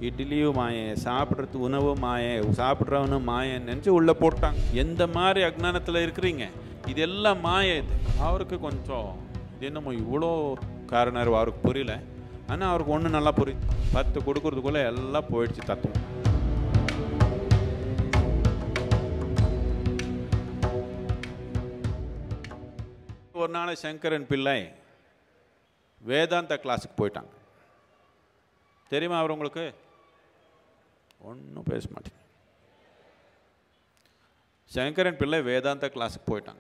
இட்லியும் மாயே, சாப்பிட்றது உணவும் மாயே, சாப்பிட்றவனும் மாயன்னு நினச்சி உள்ளே போட்டாங்க. எந்த மாதிரி அஜ்ஞானத்தில் இருக்கிறீங்க, இதெல்லாம் மாயை. இது அவருக்கு கொஞ்சம் இது என்னமோ இவ்வளோ காரணம் அவருக்கு புரியல. ஆனால் அவருக்கு ஒன்று நல்லா புரியுது, 10 கொடுக்கறதுக்குள்ளே எல்லாம் போயிடுச்சு தத்துவம். ஒரு நாள் சங்கரன் பிள்ளை வேதாந்த கிளாஸுக்கு போயிட்டாங்க. தெரியுமா அவர் உங்களுக்கு? ஒன்றும் பேச மாட்டேங்க. சங்கரன் பிள்ளை வேதாந்த கிளாஸுக்கு போயிட்டாங்க.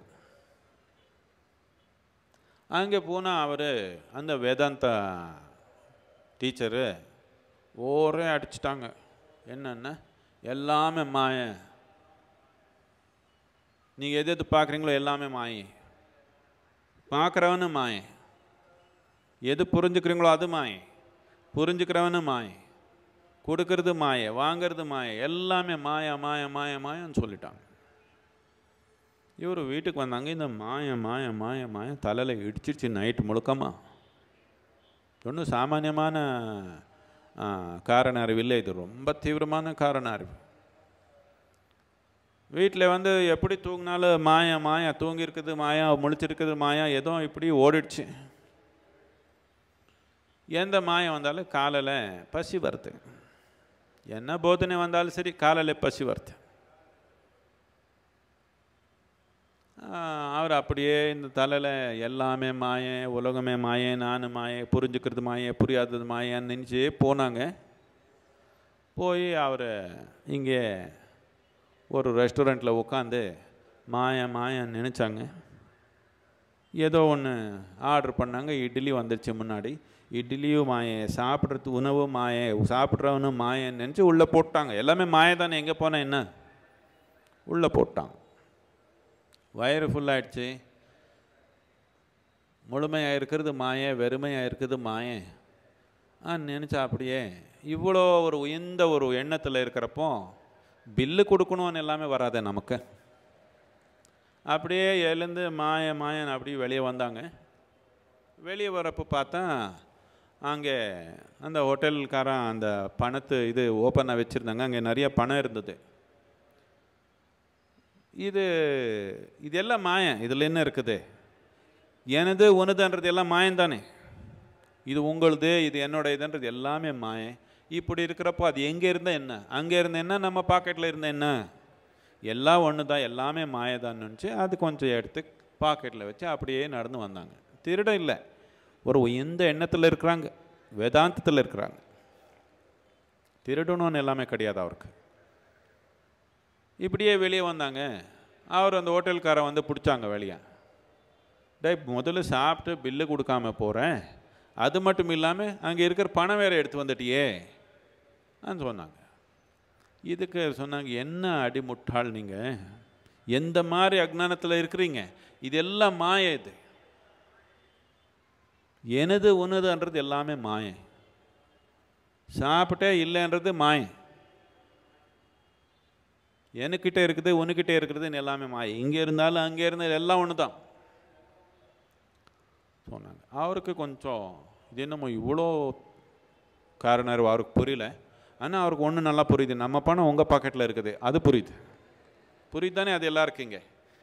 அங்கே போனால் அவர் அந்த வேதாந்த டீச்சரு ஒரே அடிச்சிட்டாங்க. என்னென்ன எல்லாமே மாய, நீங்கள் எது எது பார்க்குறீங்களோ எல்லாமே மாய, பார்க்குறவனு மாய, எது புரிஞ்சுக்கிறீங்களோ அது மாய, புரிஞ்சுக்கிறவனு மாய, கொடுக்கறது மாய, வாங்கிறது மாய, எல்லாமே மாயா மாய மாய மாயன்னு சொல்லிட்டாங்க. இவர் வீட்டுக்கு வந்தாங்க. இந்த மாய மாய மாய மாய தலையில் இடிச்சிருச்சு நைட்டு முழுக்கமா. ஒன்றும் சாமானியமான காரண அறிவு இல்லை, இது ரொம்ப தீவிரமான காரண அறிவு. வீட்டில் வந்து எப்படி தூங்கினாலும் மாயா மாயா, தூங்கியிருக்குது மாயா, முழிச்சிருக்குது மாயா, ஏதோ இப்படி ஓடிடுச்சு. எந்த மாயம் வந்தாலும் காலையில் பசி வருது, என்ன போதனை வந்தாலும் சரி காலையில் பசி வருது. அவர் அப்படியே இந்த தலையில் எல்லாமே மாய, உலகமே மாய, நான் மாய, புரிஞ்சுக்கிறது மாய, புரியாதது மாயன்னு நினச்சி போனாங்க. போய் அவர் இங்கே ஒரு ரெஸ்டாரண்ட்டில் உட்காந்து மாய மாயன்னு நினச்சாங்க. ஏதோ ஒன்று ஆர்டர் பண்ணாங்க. இட்லி வந்துடுச்சு முன்னாடி. இட்லியும் மாயே, சாப்பிட்றது உணவும் மாயே, சாப்பிட்றவனும் மாயன்னு நினச்சி உள்ளே போட்டாங்க. எல்லாமே மாய தானே, எங்கே போனால் என்ன, உள்ளே போட்டாங்க. வயிறு ஃபுல்லாகிடுச்சு. முழுமையாக இருக்கிறது மாய, வெறுமையாக இருக்குது மாய நினச்சா அப்படியே இவ்வளோ ஒரு உயர்ந்த ஒரு எண்ணத்தில் இருக்கிறப்போ பில்லு கொடுக்கணும்னு எல்லாமே வராதே நமக்கு. அப்படியே எழுந்து மாய மாயன்னு அப்படியே வெளியே வந்தாங்க. வெளியே வரப்போ பார்த்தா அங்கே அந்த ஹோட்டல்காரன் அந்த பணத்து இது ஓப்பனாக வச்சுருந்தாங்க. அங்கே நிறைய பணம் இருந்தது. இதெல்லாம் மாயம், இதில் என்ன இருக்குது, எனது உனதுன்றது எல்லாம் மாயந்தானே, இது உங்களுது இது என்னோட இதுன்றது எல்லாமே மாயம். இப்படி இருக்கிறப்போ அது எங்கே இருந்தால் என்ன, அங்கே இருந்த என்ன, நம்ம பாக்கெட்டில் இருந்த என்ன, எல்லாம் ஒன்று தான், எல்லாமே மாயதான்னு நினச்சி அது கொஞ்சம் எடுத்து பாக்கெட்டில் வச்சு அப்படியே நடந்து வந்தாங்க. திருட இல்லை, ஒரு எந்த எண்ணத்தில் இருக்கிறாங்க, வேதாந்தத்தில் இருக்கிறாங்க. திருடணும்னு எல்லாமே கிடையாது அவருக்கு. இப்படியே வெளியே வந்தாங்க. அவர் அந்த ஹோட்டல்காரன் வந்து பிடிச்சாங்க வெளியே. முதல்ல சாப்பிட்டு பில்லு கொடுக்காம போகிறேன், அது மட்டும் இல்லாமல் அங்கே இருக்கிற பணம் வேறு எடுத்து வந்துட்டியே சொன்னாங்க. இதுக்கு சொன்னாங்க, என்ன அடிமுட்டாள் நீங்கள், எந்த மாதிரி அஜ்ஞானத்தில் இருக்கிறீங்க, இதெல்லாம் மாய, இது எனது உனதுன்றது எல்லாமே மாய, சாப்பிட்டே இல்லைன்றது மாய, எனக்கிட்ட இருக்குது உனக்கிட்ட இருக்கிறதுன்னு எல்லாமே மாய, இங்கே இருந்தாலும் அங்கே இருந்தாலும் எல்லாம் ஒன்று தான் சொன்னாங்க. அவருக்கு கொஞ்சம் இது என்னமோ இவ்வளோ காரணம் அவருக்கு புரியல. ஆனால் அவருக்கு ஒன்று நல்லா புரியுது, நம்ம பணம் உங்கள் பாக்கெட்டில் இருக்குது, அது புரியுது. புரியுது தானே, அது எல்லாம் இருக்குங்க.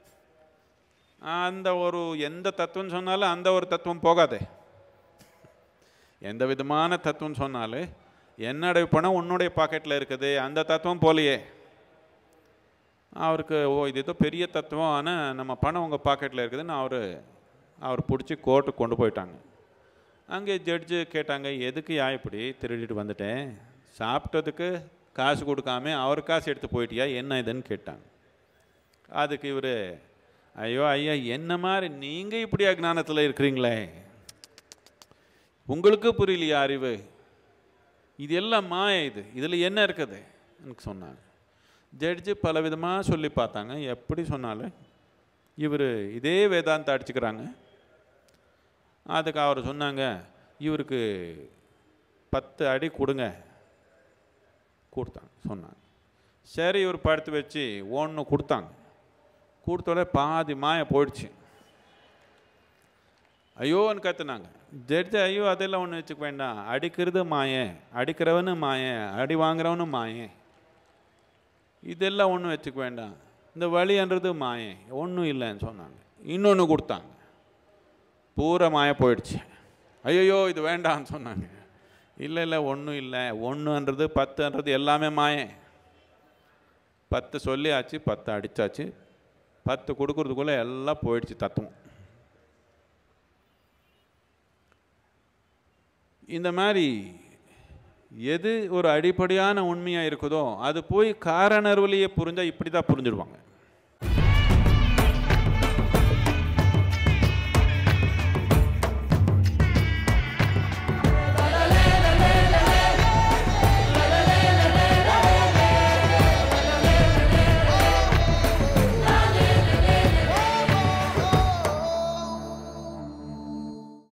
அந்த ஒரு எந்த தத்துவம் சொன்னாலும் அந்த ஒரு தத்துவம் போகாதே. எந்த விதமான தத்துவம் சொன்னாலும் என்னுடைய பணம் உன்னுடைய பாக்கெட்டில் இருக்குது, அந்த தத்துவம் போலையே. அவருக்கு இது ஏதோ பெரிய தத்துவம், ஆனால் நம்ம பணம் உங்கள் பாக்கெட்டில் இருக்குதுன்னு அவர் பிடிச்சி கோர்ட்டுக்கு கொண்டு போயிட்டாங்க. அங்கே ஜட்ஜு கேட்டாங்க, எதுக்கு இப்படி திருடிட்டு வந்துட்டேன், சாப்பிட்டதுக்கு காசு கொடுக்காம அவர் காசு எடுத்து போயிட்டியா, என்ன இதுன்னு கேட்டாங்க. அதுக்கு இவர், ஐயோ ஐயா, என்ன மாதிரி நீங்கள் இப்படி அஜ்ஞானத்தில் இருக்கிறீங்களே, உங்களுக்கு புரியலையா அறிவு, இது எல்லாம் மாய, இதில் என்ன இருக்குது எனக்கு சொன்னாங்க. ஜட்ஜு பல விதமாக சொல்லி பார்த்தாங்க. எப்படி சொன்னாலும் இவர் இதே வேதாந்த அடிச்சுக்கிறாங்க. அதுக்கு அவர் சொன்னாங்க, இவருக்கு 10 அடி கொடுங்க, கொடுத்தாங்க சொன்னாங்க. சரி, இவர் படுத்து வச்சு ஒன்று கொடுத்தாங்க. கொடுத்தோட பாதி மாய போயிடுச்சு. ஐயோன்னு கற்றுனாங்க. ஜட்ஜு ஐயோ அதெல்லாம் ஒன்று வச்சுக்க வேண்டாம், அடிக்கிறது மாயே, அடிக்கிறவனு மாயே, அடி வாங்குறவனு மாயே, இதெல்லாம் ஒன்றும் வச்சுக்க வேண்டாம், இந்த வலின்றது மாயே, ஒன்றும் இல்லைன்னு சொன்னாங்க. இன்னொன்று கொடுத்தாங்க, பூரா மாய போயிடுச்சு. ஐயோ இது வேண்டான்னு சொன்னாங்க. இல்லை இல்லை ஒன்றும் இல்லை, ஒன்றுன்றது 10ன்றது எல்லாமே மாயே. 10 சொல்லியாச்சு, 10 அடித்தாச்சு, 10 கொடுக்குறதுக்குள்ளே எல்லாம் போயிடுச்சு தத்துவம். இந்த மாதிரி எது ஒரு அடிப்படையான உண்மையாக இருக்குதோ அது போய் காரணர்வழியை புரிஞ்சால் இப்படி தான் புரிஞ்சிடுவாங்க.